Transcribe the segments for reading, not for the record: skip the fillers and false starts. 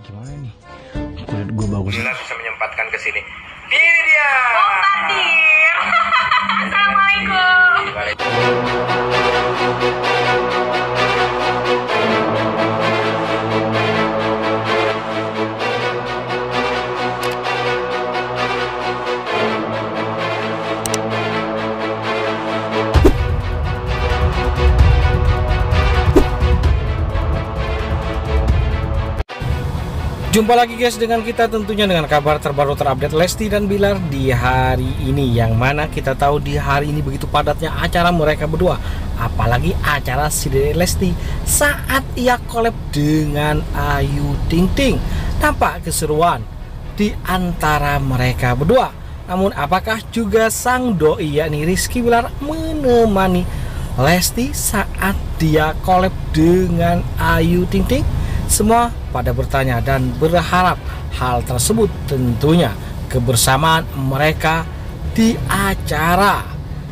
Gimana nih? Kulit gue bagus. Bila bisa menyempatkan ke sini. Ini dia. Bombardir. Assalamualaikum. Jumpa lagi guys dengan kita, tentunya dengan kabar terbaru terupdate Lesti dan Bilar di hari ini. Yang mana kita tahu di hari ini begitu padatnya acara mereka berdua, apalagi acara si Dede Lesti saat ia collab dengan Ayu Ting Ting. Nampak keseruan di antara mereka berdua. Namun apakah juga sang doi yakni Rizky Bilar menemani Lesti saat dia collab dengan Ayu Ting Ting? Semua pada bertanya dan berharap hal tersebut, tentunya kebersamaan mereka di acara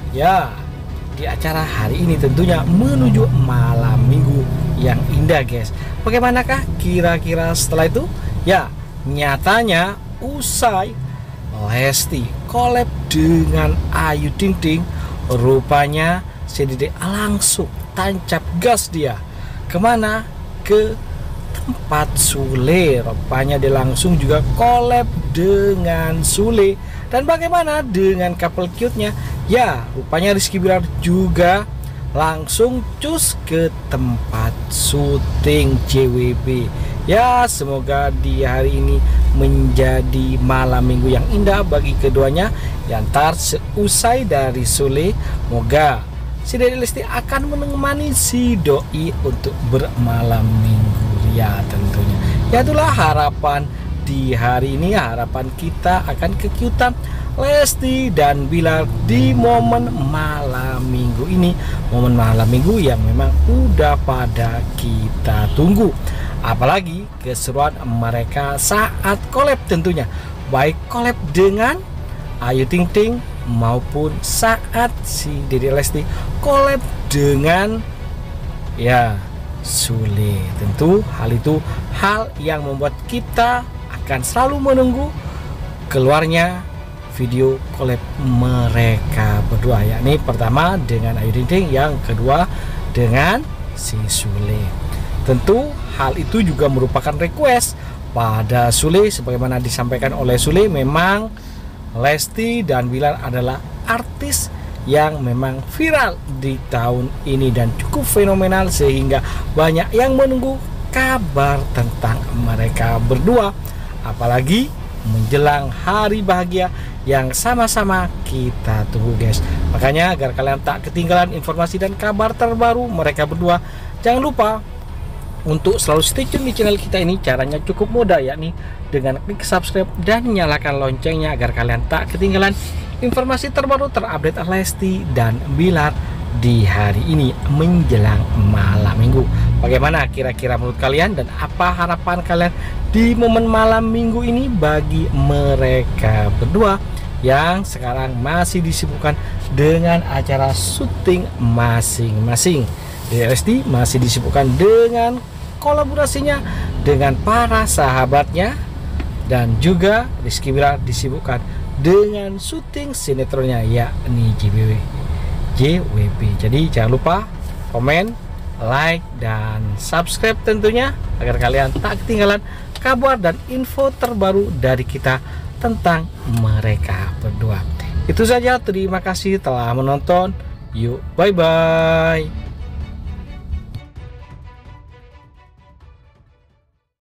di acara hari ini, tentunya menuju malam minggu yang indah guys. Bagaimanakah kira-kira setelah itu? Ya, nyatanya usai Lesti collab dengan Ayu Ting Ting, rupanya si Dede langsung tancap gas dia. Kemana? Ke tempat Sule. Rupanya dia langsung juga collab dengan Sule. Dan bagaimana dengan couple cute-nya? Ya, rupanya Rizky Bilar juga langsung cus ke tempat syuting JWP. Ya, semoga di hari ini menjadi malam minggu yang indah bagi keduanya. Ya, ntar seusai dari Sule, moga si Dede Lesti akan menemani si doi untuk bermalam minggu. Ya, tentunya ya itulah harapan di hari ini. Harapan kita akan kekiutan Lesti dan Bilar di momen malam minggu ini, momen malam minggu yang memang udah pada kita tunggu. Apalagi keseruan mereka saat collab, tentunya baik collab dengan Ayu Ting Ting maupun saat si Dede Lesti collab dengan Sule. Tentu hal itu hal yang membuat kita akan selalu menunggu keluarnya video collab mereka berdua, yakni pertama dengan Ayu Ting Ting, yang kedua dengan si Sule. Tentu hal itu juga merupakan request pada Sule, sebagaimana disampaikan oleh Sule. Memang Lesti dan Bilar adalah artis yang memang viral di tahun ini dan cukup fenomenal, sehingga banyak yang menunggu kabar tentang mereka berdua, apalagi menjelang hari bahagia yang sama-sama kita tunggu guys. Makanya agar kalian tak ketinggalan informasi dan kabar terbaru mereka berdua, jangan lupa untuk selalu stay tune di channel kita ini. Caranya cukup mudah, yakni dengan klik subscribe dan nyalakan loncengnya agar kalian tak ketinggalan informasi terbaru terupdate Lesti dan Bilar di hari ini menjelang malam minggu. Bagaimana kira-kira menurut kalian, dan apa harapan kalian di momen malam minggu ini bagi mereka berdua yang sekarang masih disibukkan dengan acara syuting masing-masing? Lesti masih disibukkan dengan kolaborasinya dengan para sahabatnya, dan juga Rizky Bilar disibukkan dengan syuting sinetronnya yakni JWP. Jadi jangan lupa komen, like, dan subscribe tentunya agar kalian tak ketinggalan kabar dan info terbaru dari kita tentang mereka berdua. Itu saja, terima kasih telah menonton. Yuk, bye bye.